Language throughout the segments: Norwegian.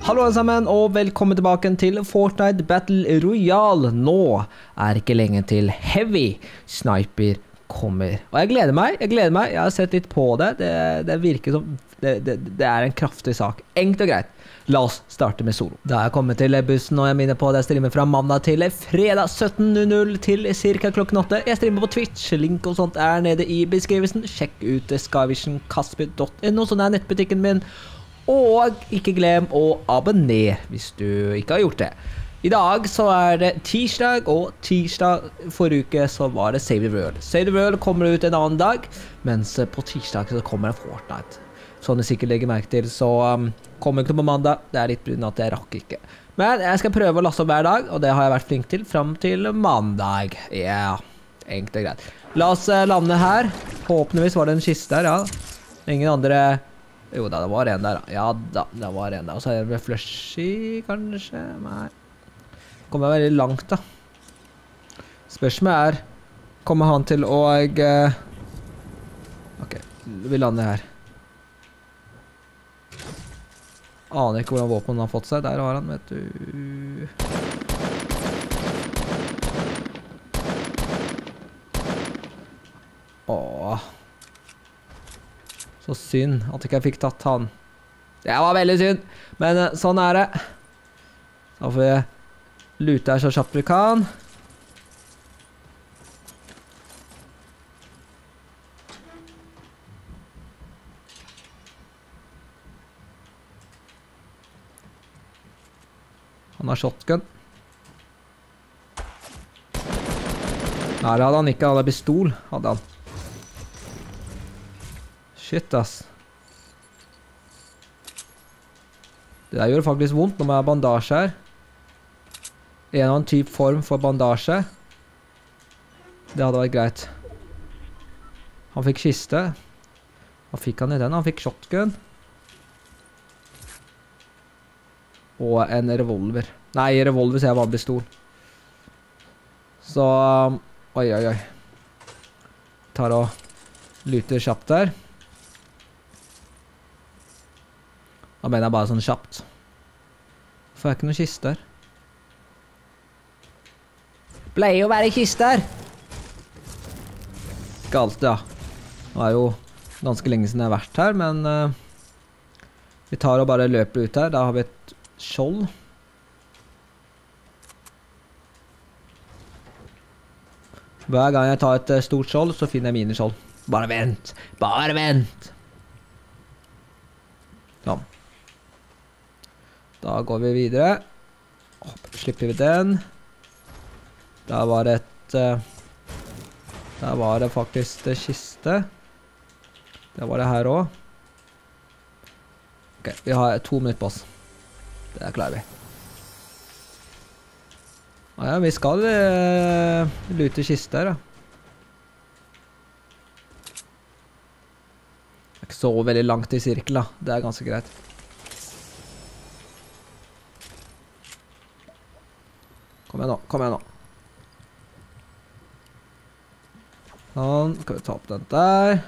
Hallo alle sammen, og velkommen tilbake til Fortnite Battle Royale. Nå er ikke lenge til Heavy Sniper kommer. Og jeg gleder meg. Jeg har sett litt på det. Det virker som det er en kraftig sak. Enkelt og greit. La oss starte med solo. Da er jeg kommet til bussen, og jeg minner på at jeg streamer fra mandag til fredag 17:00 til ca. klokken 8. Jeg streamer på Twitch. Link og sånt er nede i beskrivelsen. Sjekk ut skyvisionkasper.no, sånn er nettbutikken min. Og ikke glem å abonnere hvis du ikke har gjort det. I dag så er det tirsdag, og tirsdag forrige uke så var det Save the World. Save the World kommer ut en annen dag, mens på tirsdag så kommer det Fortnite. Sånn du sikkert legger merke til, så kommer ikke på mandag. Det er litt på grunn av at jeg rakk ikke. Men jeg skal prøve å laste opp hver dag, og det har jeg vært flink til frem til mandag. Ja, enkelt og greit. La oss lande her. Håpentligvis var det en kiste her, ja. Ingen andre... Jo da, det var en der. Ja da, det var en der. Og så er det flushy, kanskje? Nei. Kommer veldig langt, da. Spørsmålet er, kommer han til å... Ok, vi lander her. Aner ikke hvordan våpen han har fått seg. Der har han, vet du. Åh. Så synd at ikke jeg fikk tatt han. Det var veldig synd, men sånn er det. Da får vi lute her så kjapt vi kan. Han har shotgun. Her hadde han ikke, han hadde pistol, hadde han. Shit, ass. Det der gjør faktisk vondt når man har bandasje her. En eller annen type form for bandasje. Det hadde vært greit. Han fikk kiste. Hva fikk han i den? Han fikk shotgun. Og en revolver. Nei, revolver så jeg var pistol. Så... Oi, oi, oi. Tar og luter kjapt der. Da mener jeg bare sånn kjapt. Får jeg ikke noen kiste her? Pleier å være kiste her! Ikke alt, ja. Nå er jo ganske lenge siden jeg har vært her, men vi tar og bare løper ut her. Da har vi et skjold. Hver gang jeg tar et stort skjold, så finner jeg mine skjold. Bare vent! Bare vent! Sånn. Da går vi videre. Slipper vi den. Der var det der var det faktisk det kiste. Der var det her også. Ok, vi har 2 minutter på oss. Det klarer vi. Ja, vi skal lute kiste her, da. Det er ikke så veldig langt i sirkel, da. Det er ganske greit. Kom igjen nå, kom igjen nå. Sånn, kan vi ta opp den der.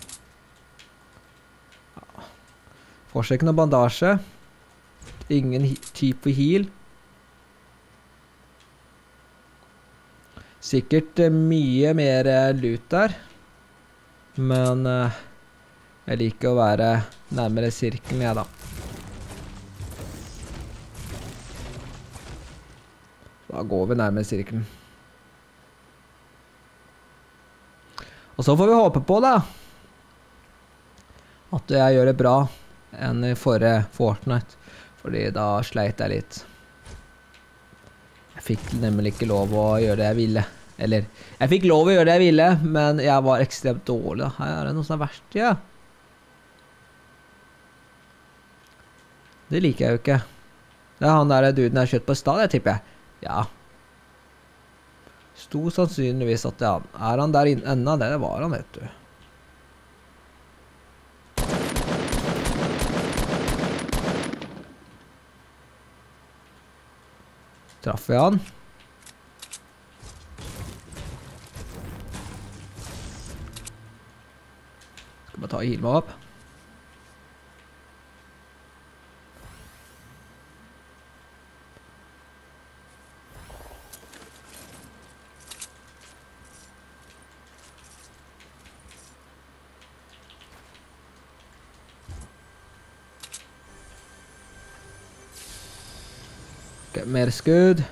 Ja. Får seg ikke noe bandasje. Ingen type heal. Sikkert mye mer loot der. Men jeg liker å være nærmere sirkelen, jeg da. Da går vi nærmere sirkelen. Og så får vi håpe på da at jeg gjør det bra enn i forrige Fortnite. Fordi da sleit jeg litt. Jeg fikk nemlig ikke lov å gjøre det jeg ville. Eller, jeg fikk lov å gjøre det jeg ville, men jeg var ekstremt dårlig da. Her er det noe som er verst, ja. Det liker jeg jo ikke. Det er han der duden jeg har kjøtt på stad, det tipper jeg. Ja. Stor sannsynligvis at det er han. Er han der enda? Det var han, vet du. Traff vi han? Skal bare ta og heal meg opp. Ok, mer skudd.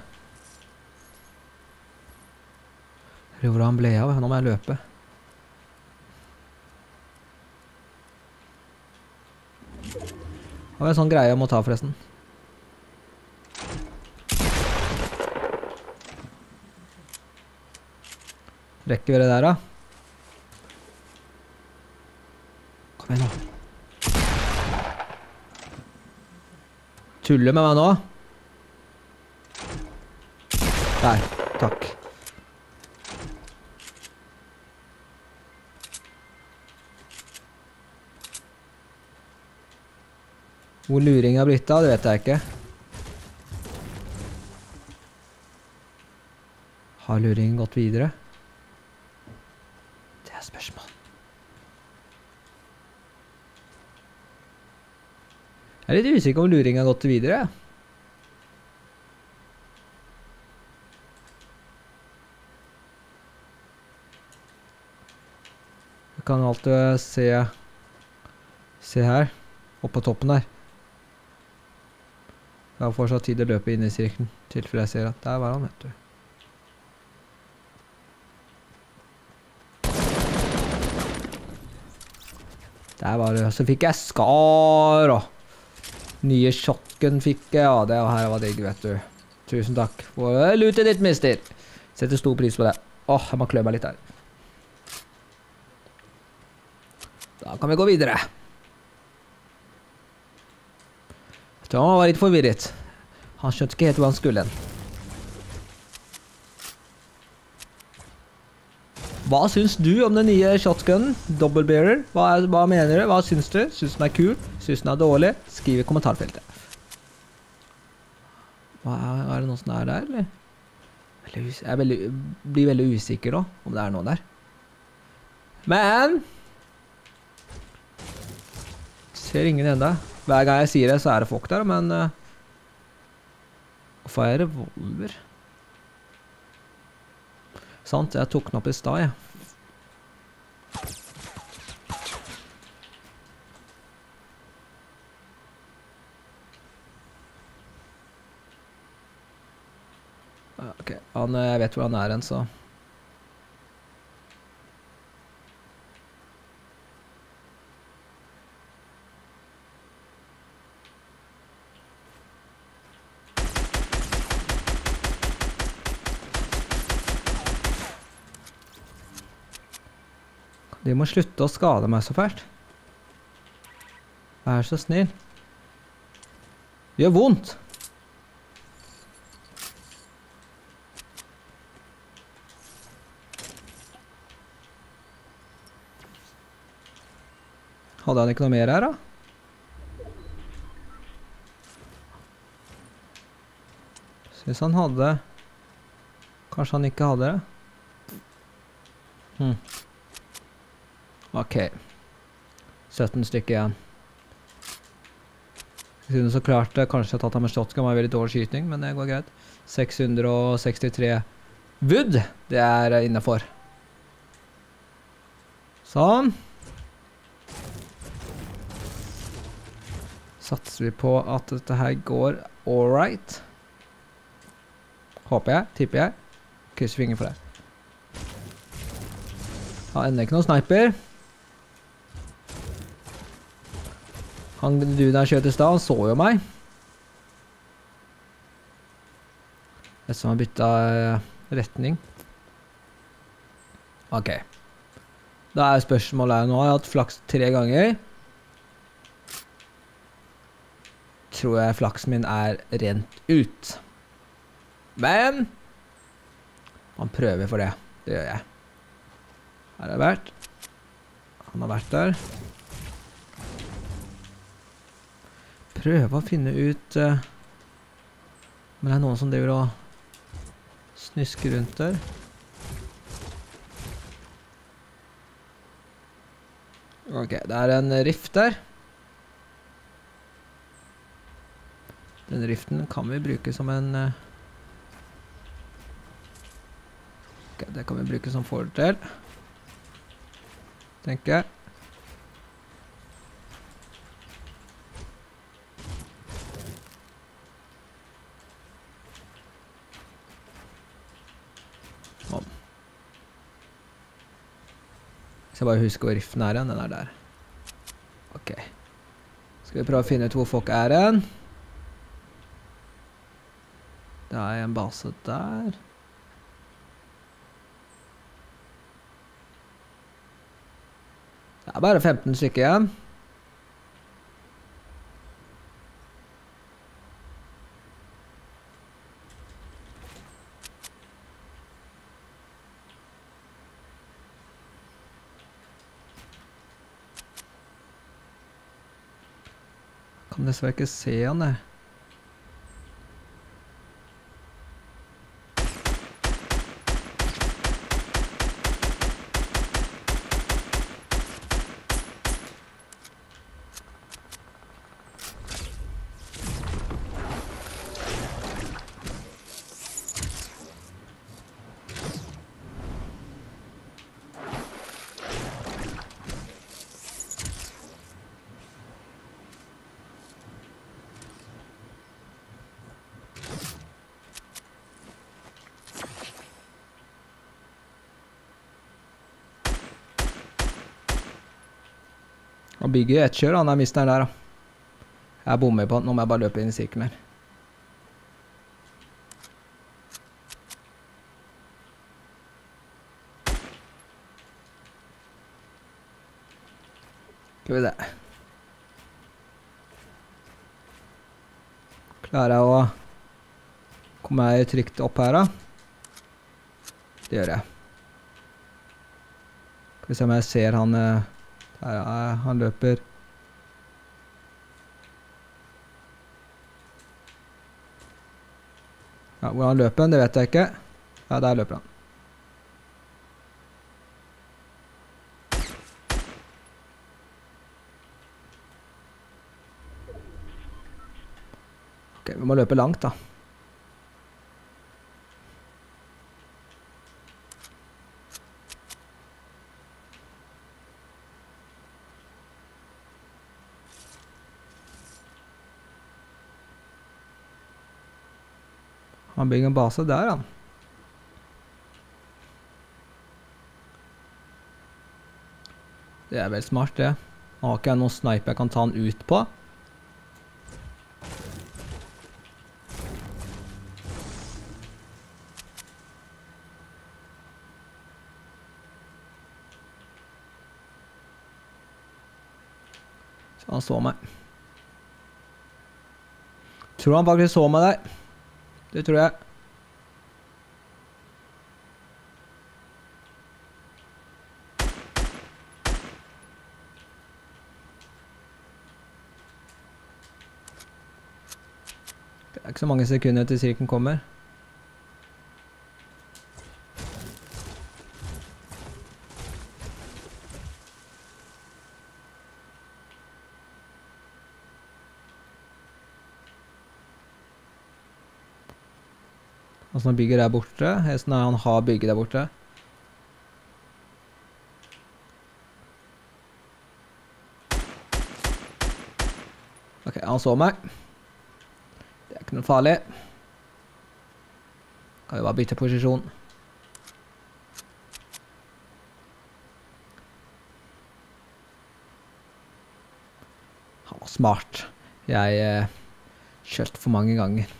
Hvor han ble av? Nå må jeg løpe. Har vi en sånn greie jeg må ta forresten. Rekker vi det der da? Kom igjen nå. Tuller med meg nå? Der, takk. Hvor luring har blitt av, det vet jeg ikke. Har luringen gått videre? Det er spørsmål. Jeg er litt usikker om luringen har gått videre. Jeg kan alltid se her, oppe på toppen der. Jeg har fortsatt tid å løpe inn i sirkelen, tilfelle jeg ser at der var han, vet du. Der var det, så fikk jeg skar, og nye shotgun fikk jeg, ja, det her var digg, vet du. Tusen takk for lutet ditt, mister. Setter stor pris på det. Åh, jeg må klø meg litt her. Da kan vi gå videre. Jeg tror han var litt forvirret. Han skjønte ikke helt hvor han skulle hen. Hva syns du om den nye shotgunnen? Double barrel? Hva mener du? Hva syns du? Syns den er kul? Syns den er dårlig? Skriv i kommentarfeltet. Er det noe som er der, eller? Jeg blir veldig usikker nå, om det er noe der. Men ser ingen enda. Hver gang jeg sier det, så er det folk der, men hvorfor er det revolver? Sant, jeg tok den opp i stad, jeg. Ok, jeg vet hvor han er hen, så. De må slutte å skade meg så fælt. Vær så snill. Det gjør vondt. Hadde han ikke noe mer her, da? Synes han hadde. Kanskje han ikke hadde det? Ok. 17 stykker igjen. Jeg synes så klart det kanskje jeg har tatt ham med shotgun, var veldig dårlig skyting, men det går greit. 663 wood, det er innenfor. Sånn. Satser vi på at dette her går alright. Håper jeg, tipper jeg. Krysser fingeren for det. Har enda ikke noen sniper. Han du der skjøt i stad, han så jo meg. Det som har byttet retning. Ok. Da er spørsmålet her nå. Jeg har hatt flaks 3 ganger. Tror jeg flaksen min er rent ut. Men man prøver for det. Det gjør jeg. Her har jeg vært. Han har vært der. Prøve å finne ut men det er noen som driver og snusker rundt der. Ok, det er en rift der. Den riften kan vi bruke som en ok, det kan vi bruke som fordel, tenker jeg. Så jeg bare husker hvor riften er igjen. Den er der. Ok. Skal vi prøve å finne ut hvor folk er igjen. Det er en base der. Det er bare 15 stykker igjen. Kan dessverre ikke se han, jeg. Han bygger ett kjør, han er misteren der da. Jeg bommer på han, nå må jeg bare løpe inn i sirkelen her. Skal vi se. Klarer jeg å komme jeg trygt opp her da? Det gjør jeg. Skal vi se om jeg ser han... han løper. Ja, hvor han løper, det vet jeg ikke. Ja, der løper han. Ok, vi må løpe langt da. Han bygger en base der, han. Det er vel smart, det. Nå har ikke jeg noen sniper jeg kan ta han ut på. Så han så meg. Tror han faktisk så meg der. Det tror jeg. Det er ikke så mange sekunder til sirkelen kommer. Altså han bygger der borte. Hesten er han har bygget der borte. Ok, han så meg. Det er ikke noe farlig. Kan jo bare bytte posisjon. Han var smart. Jeg kjørte for mange ganger.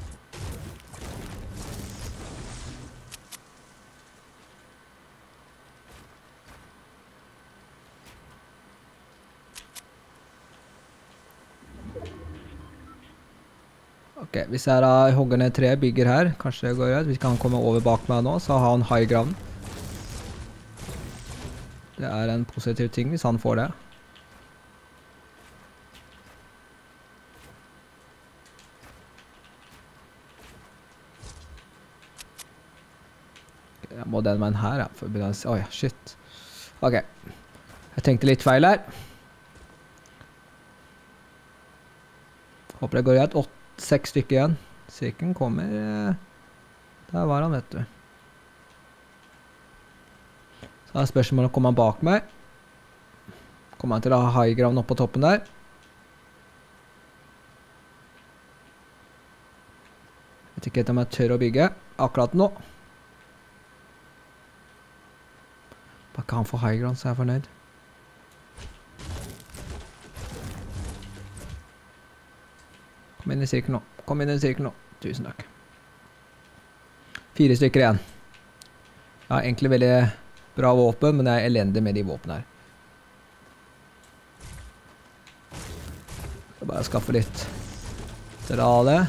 Ok, hvis jeg da hogger ned tre bygger her, kanskje det går greit. Hvis ikke han kommer over bak meg nå, så har han high ground. Det er en positiv ting hvis han får det. Ok, jeg må den veien her, ja. For å begynne å se. Oi, shit. Ok, jeg tenkte litt feil her. Håper det går greit. 6 stykker igjen. Sirkelen kommer... Der var han, vet du. Så er spørsmålet, kommer han bak meg? Kommer han til å ha high ground oppe på toppen der? Jeg vet ikke om jeg tør å bygge akkurat nå. Bare ikke han får high ground, så er jeg fornøyd. Kom inn i sirkel nå. Kom inn i sirkel nå. Tusen takk. 4 stykker igjen. Jeg har egentlig veldig bra våpen, men jeg er elendig med de våpene her. Skal bare skaffe litt drale.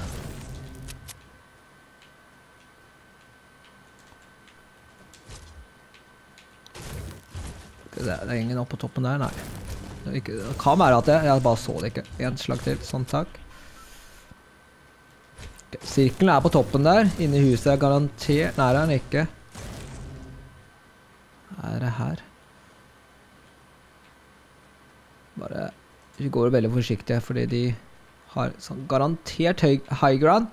Det er ingen oppe på toppen der, nei. Det kan være at jeg bare så det ikke. En slag til, sånn takk. Okay, sirkelen er på toppen der. Inne i huset er garantert. Nei, det er den ikke. Er det her? Bare, vi går veldig forsiktige, fordi de har sånn garantert high ground.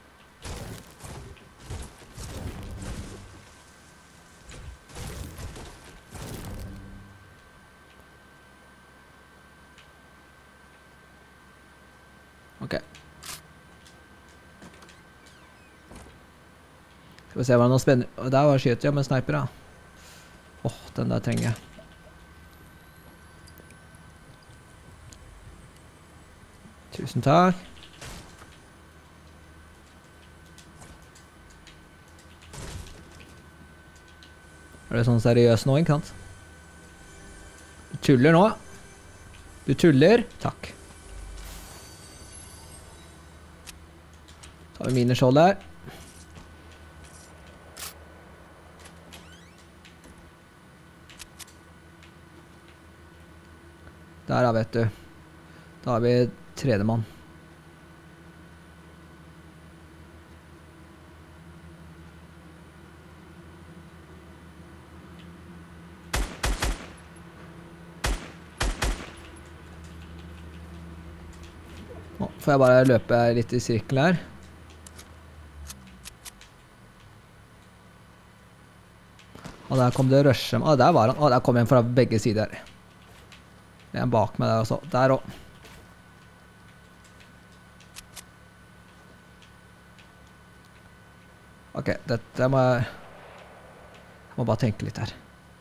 Ok. Skal vi se hva noe spennende. Og der var skyter jeg med sniper, da. Åh, den der trenger jeg. Tusen takk. Er det sånn seriøs nå, ikke sant? Du tuller nå. Du tuller. Takk. Tar vi mineskjold her. Der da, vet du. Da har vi tredjemann. Nå får jeg bare løpe litt i sirkel her. Og der kom det rushe. Der var han. Der kom en fra begge sider. Det er en bak meg der også. Der også. Ok, dette må jeg må bare tenke litt her.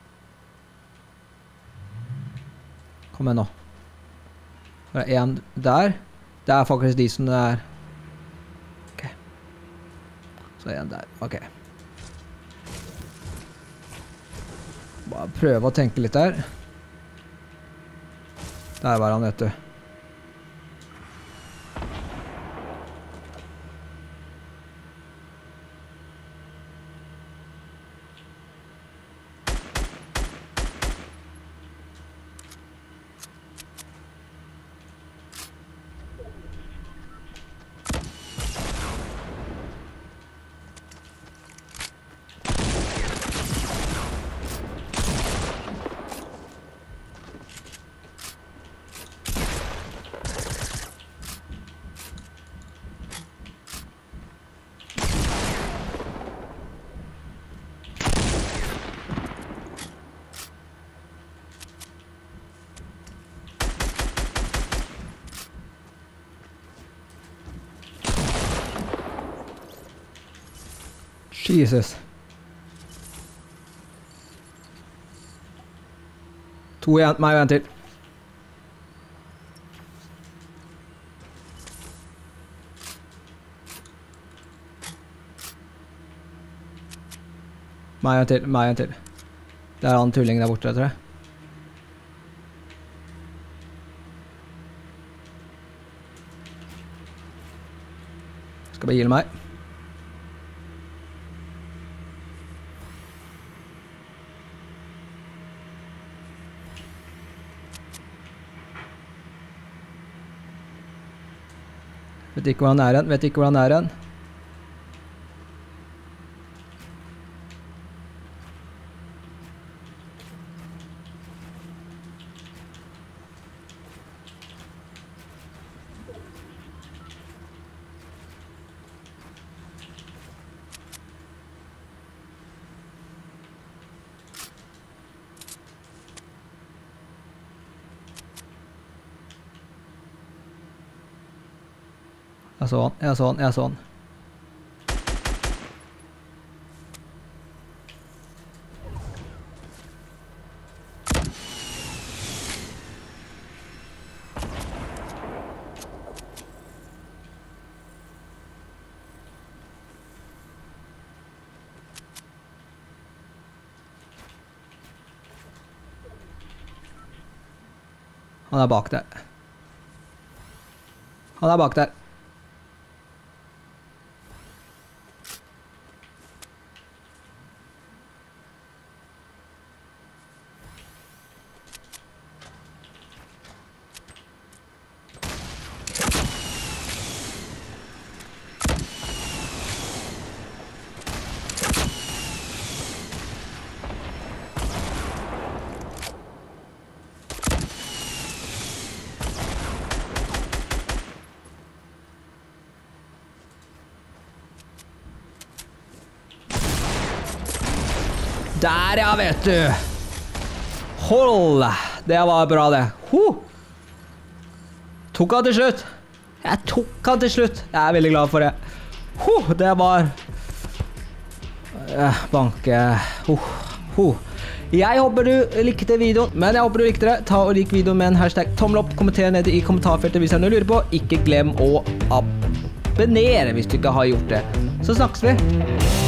Kom igjen nå. Det er en der. Det er faktisk de som det er. Ok. Så er en der. Ok. Bare prøve å tenke litt der. Der var han, vet du. Jesus. 2 igjen, meg og en til. Meg og en til, meg og en til. Det er han tullingen der borte, tror jeg. Skal bare heale meg. Vet ikke hvor han er hen, vet ikke hvor han er hen. Jeg så han, jeg så han, jeg så han. Han er bak der. Han er bak der. Der, ja, vet du. Hold. Det var bra, det. Tok han til slutt. Jeg tok han til slutt. Jeg er veldig glad for det. Det var... banke. Jeg håper du likte videoen, men jeg håper du likte det. Ta og lik videoen med en hashtag tommel opp. Kommenter nede i kommentarfeltet hvis du lurer på. Ikke glem å abonnere hvis du ikke har gjort det. Så snakkes vi.